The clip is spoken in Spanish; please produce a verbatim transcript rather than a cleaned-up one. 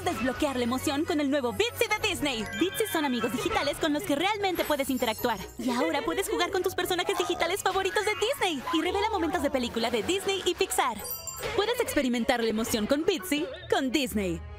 desbloquear la emoción con el nuevo Bitzee de Disney. Bitzee son amigos digitales con los que realmente puedes interactuar. Y ahora puedes jugar con tus personajes digitales favoritos de Disney y revela momentos de película de Disney y Pixar. Puedes experimentar la emoción con Bitzee con Disney.